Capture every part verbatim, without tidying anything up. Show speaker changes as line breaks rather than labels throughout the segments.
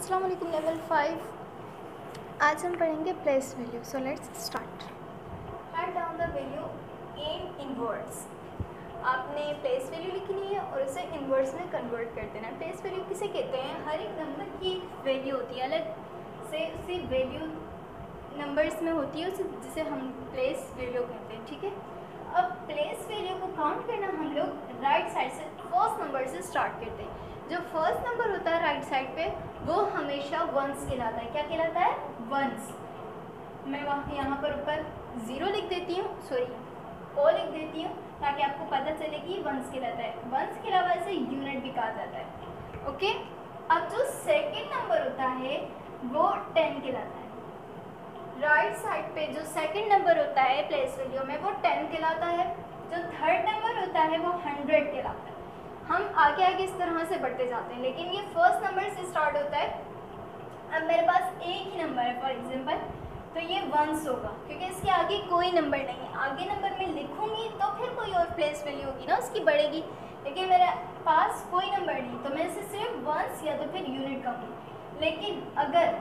अस्सलाम वालेकुम level five. आज हम पढ़ेंगे place value. So let's start. Write down the value in in words. आपने प्लेस वैल्यू लिखनी है और उसे इनवर्ड्स में कन्वर्ट कर देना है। प्लेस वैल्यू किसे कहते हैं? हर एक नंबर की वैल्यू होती है, अलग से उसी वैल्यू नंबर्स में होती है, उसे जिसे हम प्लेस वैल्यू कहते हैं। ठीक है, अब प्लेस वैल्यू को काउंट करना हम लोग राइट साइड से फर्स्ट नंबर से स्टार्ट करते हैं। जो फर्स्ट नंबर होता है राइट साइड पे वो हमेशा वंस कहलाता है। क्या कहलाता है? वंस। मैं वहाँ यहाँ पर ऊपर ज़ीरो लिख देती हूँ, सॉरी ओ लिख देती हूँ ताकि आपको पता चले कि वंस कहलाता है। वंस के अलावा इसे यूनिट भी कहा जाता है। ओके, अब जो सेकेंड नंबर होता है वो टेन कहलाता है। राइट साइड पे जो सेकंड नंबर होता है प्लेस वैल्यू में वो टेन कहलाता है। जो थर्ड नंबर होता है वो हंड्रेड कहलाता है। हम आगे आगे इस तरह से बढ़ते जाते हैं, लेकिन ये फर्स्ट नंबर से स्टार्ट होता है। अब मेरे पास एक ही नंबर है फॉर एग्जांपल, तो ये वंस होगा क्योंकि इसके आगे कोई नंबर नहीं है। आगे नंबर में लिखूंगी तो फिर कोई और प्लेस वैल्यू होगी ना, उसकी बढ़ेगी, लेकिन मेरे पास कोई नंबर नहीं तो मैं इसे सिर्फ वंस या तो फिर यूनिट कहूँगी। लेकिन अगर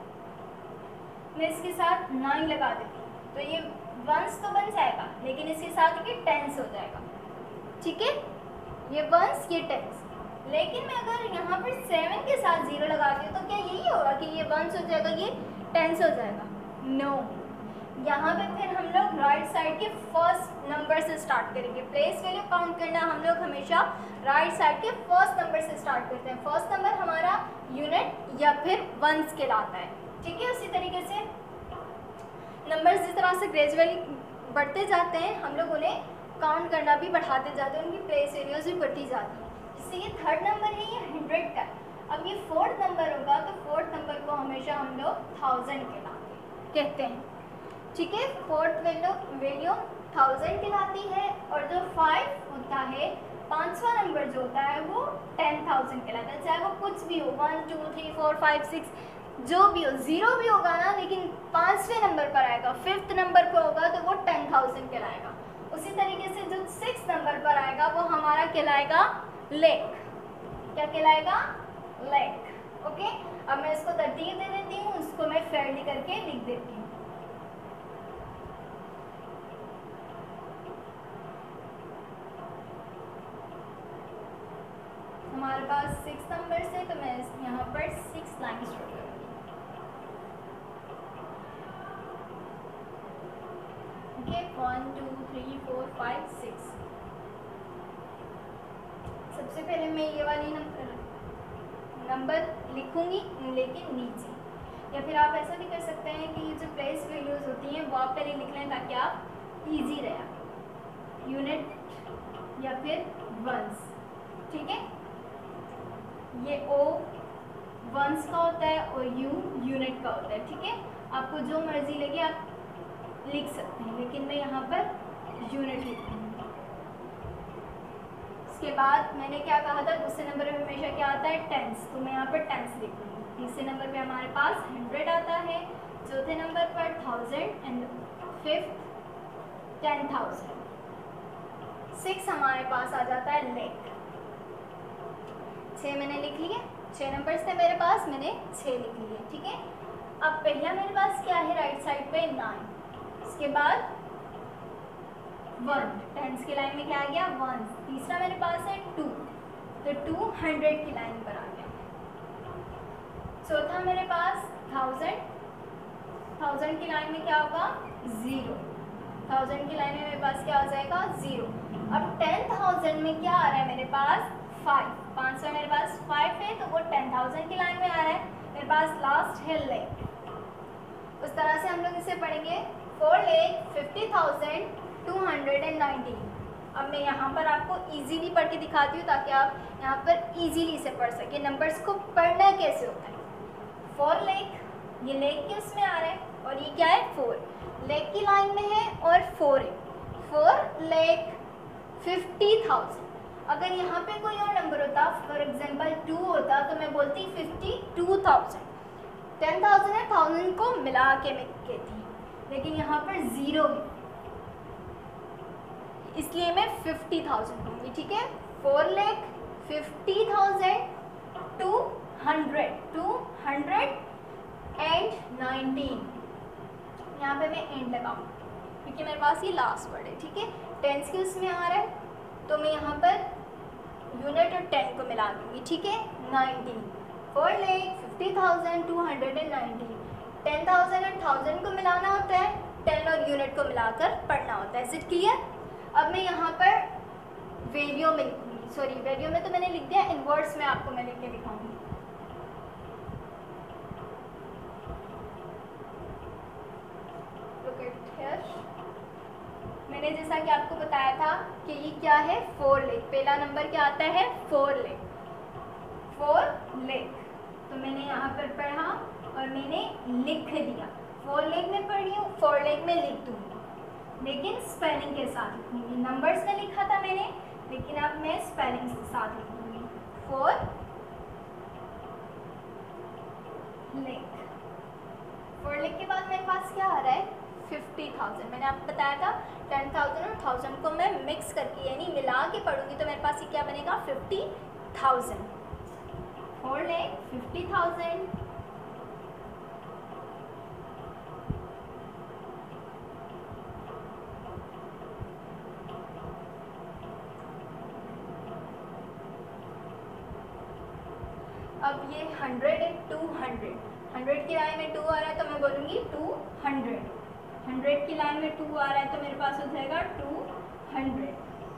मैं इसके साथ नाइन लगा देती हूँ तो ये वंस तो बन जाएगा, लेकिन इसके साथ ये टेंस हो जाएगा। ठीक है, ये वंस ये टेंस। लेकिन मैं अगर यहाँ पर सेवन के साथ जीरो लगाती हूँ तो क्या यही होगा कि ये वंस हो जाएगा, ये टेंस हो जाएगा? No no. यहाँ पे फिर हम लोग राइट साइड के फर्स्ट नंबर से स्टार्ट करेंगे। प्लेस वैल्यू काउंट करना हम लोग हमेशा राइट साइड के फर्स्ट नंबर से स्टार्ट करते हैं। फर्स्ट नंबर हमारा यूनिट या फिर वंस कहलाता है। ठीक है, उसी तरीके से नंबर्स जिस तरह से ग्रेजुअली बढ़ते जाते हैं हम लोग उन्हें काउंट करना भी बढ़ाते जाते हैं, उनकी प्लेस वैल्यूज भी बढ़ती जाती हैं। जैसे ये थर्ड नंबर है, ये हंड्रेड का। अब ये फोर्थ नंबर होगा तो फोर्थ नंबर को हमेशा हम लोग थाउजेंड कहते हैं। ठीक है, फोर्थ वैल्यू वैल्यू थाउजेंड कहलाती है। और जो फाइव होता है, पाँचवा नंबर जो होता है वो टेन थाउजेंड कहलाता है। चाहे वो कुछ भी हो, one two three four five six जो भी हो, ज़ीरो भी होगा ना, लेकिन पाँचवें नंबर पर आएगा, फिफ्थ नंबर पर होगा तो वो टेन थाउजेंड कहलाएगा। उसी तरीके से जो सिक्स नंबर पर आएगा वो हमारा कहलाएगा लेक। क्या कहलाएगा? लेक। ओके, अब मैं इसको तरतीब दे देती हूँ, उसको मैं फेयरली करके लिख देती हूँ। हमारे पास सिक्स नंबर से तो मैं यहाँ पर सिक्स लाइन शुरू करूँगी। Okay, one two three four five six. सबसे पहले मैं ये वाली नंबर नंबर लिखूंगी, लेकिन नीचे। या फिर आप ऐसा भी कर सकते हैं कि ये जो प्लेस वैल्यूज होती हैं वो आप पहले लिख लें ताकि आप इजी रहे। यूनिट या फिर वंस। ठीक है, ये ओ वंस का होता है और यू यूनिट का होता है। ठीक है, आपको जो मर्जी लगे आप लिख सकते हैं, लेकिन मैं यहाँ पर यूनिट लिखूँगी। उसके बाद मैंने क्या कहा था, दूसरे नंबर पे हमेशा क्या आता है? टेंस, तो मैं यहाँ पर टेंस लिखूँगी। तीसरे नंबर पे हमारे पास हंड्रेड आता है, चौथे नंबर पर thousand and fifth ten thousand. Six हमारे पास आ जाता है लेक। छः मैंने लिख लिए, छः नंबर्स थे मेरे पास, मैंने छः लिख लिए। ठीक है, अब पहला मेरे पास क्या है राइट साइड पे? नाइन। इसके बाद वन, टेंस की लाइन में क्या आ गया? वन। तीसरा मेरे पास है टू, तो टू हंड्रेड की लाइन पर आ गया। चौथा मेरे पास थाउजेंड, थाउजेंड की लाइन में क्या होगा? ज़ीरो। थाउजेंड की लाइन में मेरे पास क्या आ जाएगा? ज़ीरो। अब टेन थाउजेंड में क्या आ रहा है मेरे पास? फाइव। पाँच सौ मेरे पास फाइव है तो वो टेन थाउजेंड की लाइन में आ रहा है। मेरे पास लास्ट है लेक। उस तरह से हम लोग इसे पढ़ेंगे। Four lakh fifty thousand two hundred and nineteen. अब मैं यहाँ पर आपको इजीली पढ़ के दिखाती हूँ ताकि आप यहाँ पर इजीली इसे पढ़ सकें। नंबर्स को पढ़ना कैसे होता है? फोर लेक, ये लेक के उसमें आ रहा है और ये क्या है? फोर। लेक की लाइन में है और फोर है। Four lakh fifty thousand. अगर यहाँ पे कोई और नंबर होता, फॉर एग्जाम्पल टू होता, तो मैं बोलती fifty two thousand. Ten thousand है, थाउजेंड को मिला के मैं कहती, लेकिन यहाँ पर ज़ीरो है इसलिए मैं फिफ्टी थाउजेंड दूँगी। ठीक है, four lakh fifty thousand two hundred two hundred and nineteen, यहाँ पे मैं एंड लगाऊँ क्योंकि मेरे पास ये लास्ट वर्ड है, ठीक है। टेंस के उसमें आ रहा है तो मैं यहाँ पर यूनिट और टेन को मिला दूँगी, ठीक है। Nineteen, four lakh fifty thousand two hundred and nineteen, ten thousand और थाउजेंड को मिलाना होता है, टेन और यूनिट को मिलाकर पढ़ना होता है। Is it clear? अब मैं यहाँ पर वैल्यू में लिखूँगी, सॉरी वैल्यू में तो मैंने लिख दिया, इनवर्ड्स में आपको मैं लिख के दिखाऊँगी। मैंने जैसा कि आपको बताया था कि ये क्या है, फोर लेख। पहला नंबर क्या आता है, फोर लेख, फोर लेख। तो मैंने यहाँ पर पढ़ा और मैंने लिख दिया। फोर लेख में पढ़ी हूँ, फोर लेख में लिख दूँगी, लेकिन स्पेलिंग के साथ लिखूँगी। नंबर्स में लिखा था मैंने, लेकिन अब मैं स्पेलिंग के साथ लिखूँगी। फोर लेख, फोर लेख के बाद मेरे पास क्या आ रहा है, फिफ्टी थाउजेंड। मैंने आपको बताया था टेन थाउजेंड और थाउजेंड को मैं मिक्स करके यानी मिला के पढ़ूंगी तो मेरे पास ये क्या बनेगा, fifty thousand. Four lakh fifty thousand. अब ये हंड्रेड है, टू हंड्रेड, हंड्रेड की लाइन में टू आ रहा है तो मैं बोलूँगी टू हंड्रेड। हंड्रेड की लाइन में टू आ रहा है तो मेरे पास हो जाएगा टू हंड्रेड।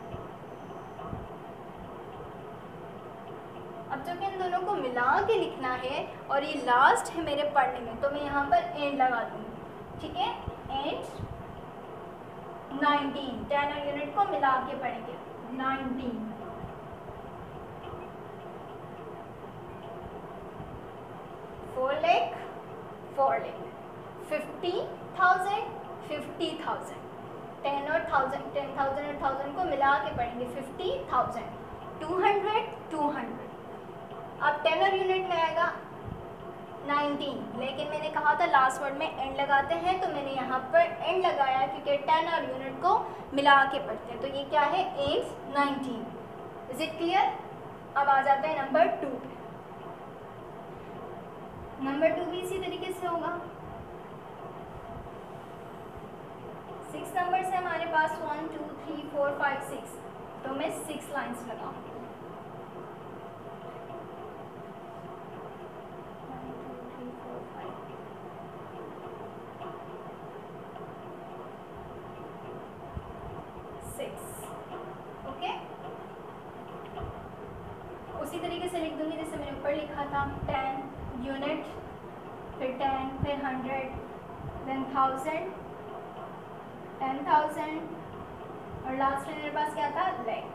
अब जो कि इन दोनों को मिला के लिखना है और ये लास्ट है मेरे पढ़ने में, तो मैं यहाँ पर एंड लगा दूँगी, ठीक है। एंड नाइनटीन, टेन और यूनिट को मिला के पढ़ेंगे। Nineteen, four lakh, four lakh, fifty thousand, fifty thousand, ten और थाउजेंड, टेन थाउजेंड और थाउजेंड को मिला के पढ़ेंगे, fifty thousand, two hundred, two hundred. अब टेन और यूनिट में आएगा नाइनटीन, लेकिन मैंने कहा था लास्ट वर्ड में एंड लगाते हैं, तो मैंने यहाँ पर एंड लगाया क्योंकि टेन और यूनिट को मिला के पढ़ते हैं। तो ये क्या है, eight nineteen. Is it clear? अब आ जाता है नंबर टू। नंबर टू भी इसी तरीके से होगा। सिक्स नंबर से हमारे पास one two three four five six, तो मैं सिक्स लाइन्स लगाऊंगी। Six, okay. उसी तरीके से लिख दूंगी जैसे मैंने ऊपर लिखा था, टेन यूनिट, फिर टेन, फिर hundred, then thousand, ten thousand और लास्ट में मेरे पास क्या था, लैख।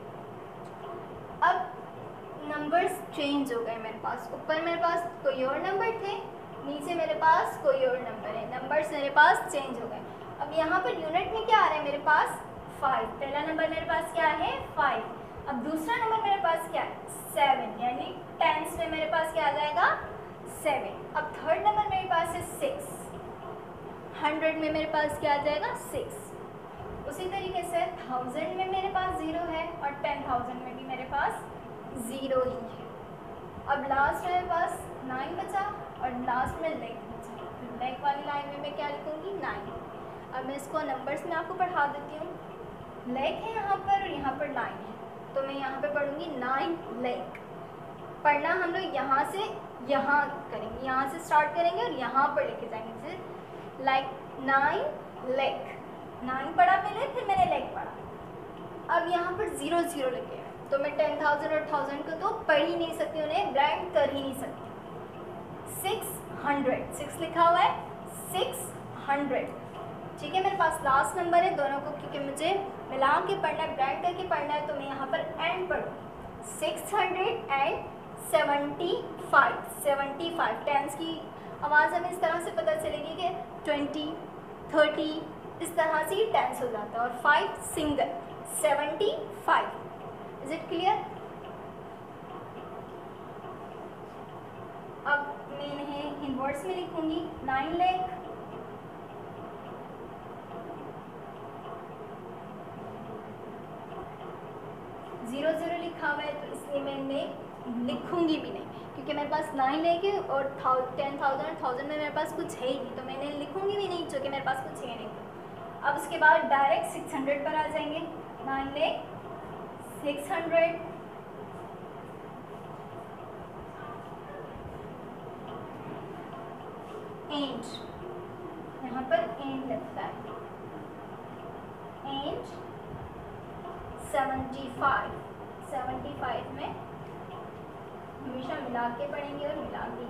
अब नंबर्स चेंज हो गए मेरे पास। ऊपर मेरे पास कोई और नंबर थे, नीचे मेरे पास कोई और नंबर है, नंबर्स मेरे पास चेंज हो गए। अब यहाँ पर यूनिट में क्या आ रहा है मेरे पास, फाइव। पहला नंबर मेरे पास क्या है, फाइव। अब दूसरा नंबर मेरे पास क्या है, सेवन, यानी टेंस में मेरे पास क्या आ जाएगा, सेवन। अब थर्ड नंबर मेरे पास है सिक्स, हंड्रेड में मेरे पास क्या आ जाएगा, सिक्स। उसी तरीके से थाउजेंड में मेरे पास ज़ीरो है और टेन थाउजेंड में भी मेरे पास ज़ीरो ही है। अब लास्ट में मेरे पास नाइन बचा और लास्ट में लेख बचा। फिर लेख वाली लाइन में मैं क्या लिखूँगी, नाइन। अब मैं इसको नंबर्स में आपको पढ़ा देती हूँ। लेख है यहाँ पर और यहाँ पर लाइन है, तो मैं यहाँ पे पढ़ूँगी नाइन लेख। पढ़ना हम लोग यहाँ से यहाँ करेंगे, यहाँ से स्टार्ट करेंगे और यहाँ पर लेके जाएंगे, जैसे लाइक नाइन लेख। नाइन पढ़ा पहले, फिर मैंने लेख पढ़ा। अब यहाँ पर ज़ीरो ज़ीरो लगे हैं, तो मैं टेन थाउजेंड और थाउजेंड को तो पढ़ ही नहीं सकती, उन्हें ब्रांड कर ही नहीं सकती। सिक्स हंड्रेड, सिक्स लिखा हुआ है, सिक्स हंड्रेड, ठीक है। मेरे पास लास्ट नंबर है दोनों को, क्योंकि मुझे मिला के पढ़ना है, ब्रांड करके पढ़ना है, तो मैं यहाँ पर एंड पढ़ूँ। Six hundred and seventy five, seventy five. Tens की आवाज़ हमें इस तरह से पता चलेगी कि ट्वेंटी, थर्टी, इस तरह से ही टेंस हो जाता है, और five single, seventy five. Is it clear? अब मैं इन्हें इन वर्ड्स में लिखूंगी, नाइन लेख, ज़ीरो ज़ीरो लिखा हुआ है तो इसलिए मैं इन्हें लिखूंगी भी नहीं, क्योंकि मेरे पास नाइन लेके और टेन थाउजेंड थाउजेंड में मेरे पास कुछ है ही नहीं, तो मैंने लिखूंगी भी नहीं जो कि मेरे पास कुछ है नहीं। अब उसके बाद डायरेक्ट सिक्स हंड्रेड पर आ जाएंगे। नाइन लेख सिक्स हंड्रेड, एंड यहाँ पर एंड लगता है, and seventy five, seventy five में हमेशा मिला के पढ़ेंगे और मिला के।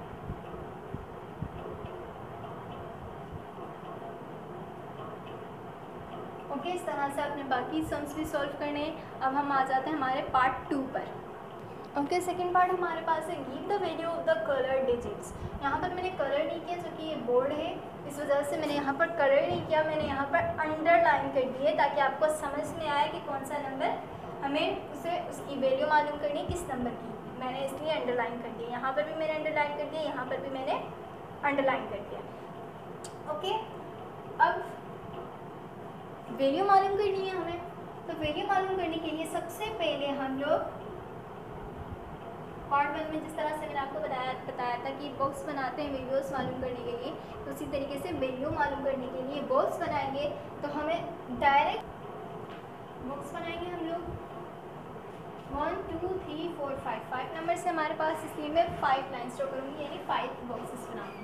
ओके, इस तरह से आपने बाकी सम्स भी सॉल्व करने हैं। अब हम आ जाते हैं हमारे पार्ट टू पर। ओके, सेकंड पार्ट हमारे पास है give the value of the colour digits. यहाँ पर मैंने कलर नहीं किया जो कि ये बोर्ड है, इस वजह से मैंने यहाँ पर कलर नहीं किया, मैंने यहाँ पर अंडरलाइन कर दिए ताकि आपको समझ में आए कि कौन सा नंबर हमें उसे उसकी वैल्यू मालूम करनी है किस नंबर की, मैंने इसलिए अंडरलाइन कर दिया। यहाँ पर भी मैंने अंडरलाइन कर दिया, यहाँ पर भी मैंने अंडरलाइन कर दिया। ओके, अब वैल्यू मालूम करनी है हमें, तो वैल्यू मालूम करने के लिए सबसे पहले हम लोग पार्ट वन में जिस तरह से मैंने आपको बताया बताया था कि बॉक्स बनाते हैं वैल्यूज़ मालूम करने के लिए, तो उसी तरीके से वैल्यू मालूम करने के लिए बॉक्स बनाएंगे। तो हमें डायरेक्ट बॉक्स बनाएंगे हम लोग one two three four five, five number से हमारे पास, इसलिए मैं फाइव लाइन्स ड्रॉ करूँगी, यानी फाइव बॉक्सेस बनाऊँगी।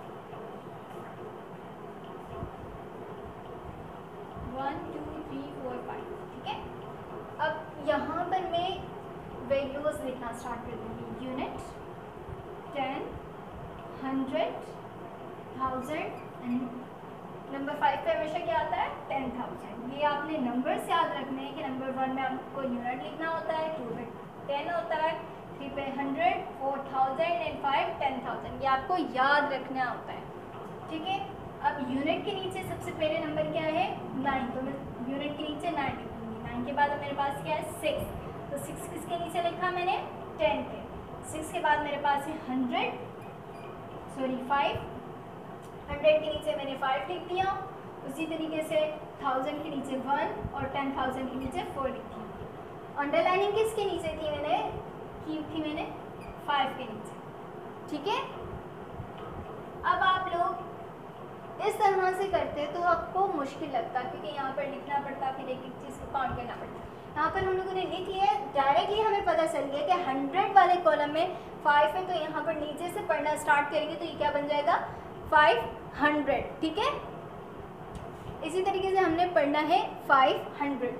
One two three four five, ठीक है। अब यहाँ पर मैं वैल्यूज़ लिखना स्टार्ट कर दूँगी। Unit, ten, hundred, thousand and number five पे हमेशा क्या आता है, टेन थाउजेंड। ये आपने नंबर्स याद रखने हैं कि नंबर वन में आपको यूनिट लिखना होता है, टू पे टेन होता है, थ्री पे hundred, four thousand and five ten thousand, ये आपको याद रखना होता है, ठीक है। अब यूनिट के नीचे सबसे पहले नंबर क्या है, नाइन, तो मैं यूनिट के नीचे नाइन लिखूँगी। नाइन के बाद मेरे पास क्या है, सिक्स, तो सिक्स किसके नीचे लिखा मैंने, टेन के। सिक्स के बाद मेरे पास है हंड्रेड, सॉरी फाइव, हंड्रेड के नीचे मैंने फाइव लिख दिया। उसी तरीके से थाउजेंड के नीचे वन और टेन थाउजेंड के नीचे फोर लिख दिया। अंडरलाइनिंग किसके नीचे थी, मैंने की थी मैंने फाइव के नीचे, ठीक है। अब आप लोग इस तरह से करते तो आपको मुश्किल लगता, क्योंकि यहाँ पर लिखना पड़ता, फिर एक एक चीज़ को काउंट करना पड़ता। यहाँ पर हम लोगों ने लिख लिया, डायरेक्टली हमें पता चल गया कि हंड्रेड वाले कॉलम में फाइव है, तो यहाँ पर नीचे से पढ़ना स्टार्ट करेंगे तो ये क्या बन जाएगा, फाइव हंड्रेड, ठीक है। इसी तरीके से हमने पढ़ना है फाइव हंड्रेड,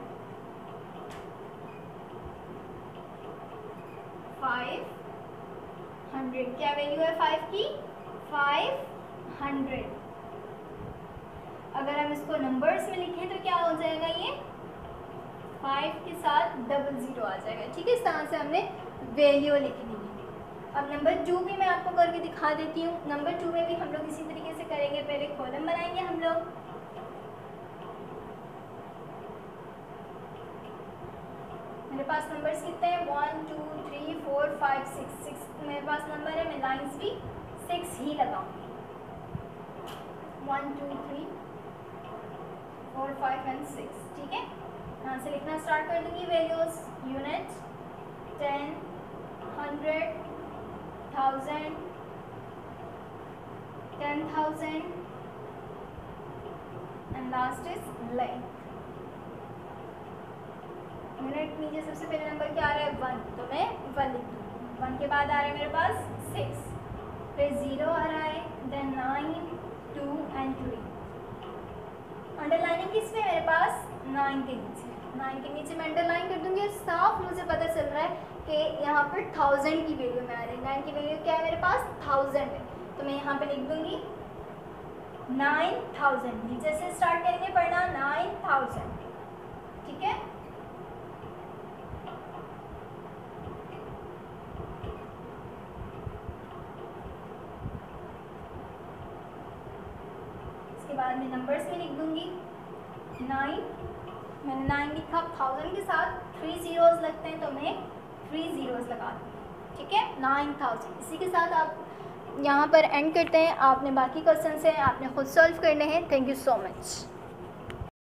फाइव हंड्रेड, क्या वैल्यू है फाइव की, फाइव हंड्रेड। अगर हम इसको नंबर्स में लिखें तो क्या हो जाएगा, ये फाइव के साथ डबल ज़ीरो आ जाएगा, ठीक है। इस तरह से हमने वैल्यू लिखनी है। अब नंबर टू भी मैं आपको करके दिखा देती हूँ। नंबर टू में भी हम लोग इसी तरीके से करेंगे, पहले कॉलम बनाएंगे हम लोग, मेरे पास नंबर्स कितने हैं, one two three four five six, six मेरे पास नंबर है, मैं लाइन्स भी सिक्स ही लगाऊंगी। One two three four five and six, ठीक है। यहाँ से लिखना स्टार्ट कर दूंगी values. Unit, ten, hundred, thousand, ten thousand and last is length. Unit नीचे सबसे पहले नंबर क्या आ रहा है, वन, तो मैं वन लिख दूँगी। वन के बाद आ रहा है मेरे पास सिक्स, फिर ज़ीरो आ रहा है, then nine, two and three. Underlining किस में, मेरे पास नाइन के नीचे, नाइन के नीचे मैं अंडरलाइन कर दूंगी और साफ मुझे पता चल रहा है कि यहाँ पर थाउजेंड की वैल्यू में आ रही है। नाइन की वैल्यू क्या है, मेरे पास थाउजेंड है, तो मैं यहाँ पे लिख दूंगी नाइन थाउजेंड। नीचे से स्टार्ट करेंगे पढ़ना, नाइन थाउजेंड, ठीक है। इसके बाद मैं नंबर्स में लिख दूंगी नाइन, मैंने नाइन लिखा, थाउजेंड के साथ थ्री जीरोस लगते हैं तो मैं थ्री जीरोस लगा दूँगी, ठीक है, नाइन थाउजेंड। इसी के साथ आप यहाँ पर एंड करते हैं। आपने बाकी क्वेश्चन हैं आपने खुद सॉल्व करने हैं। Thank you so much.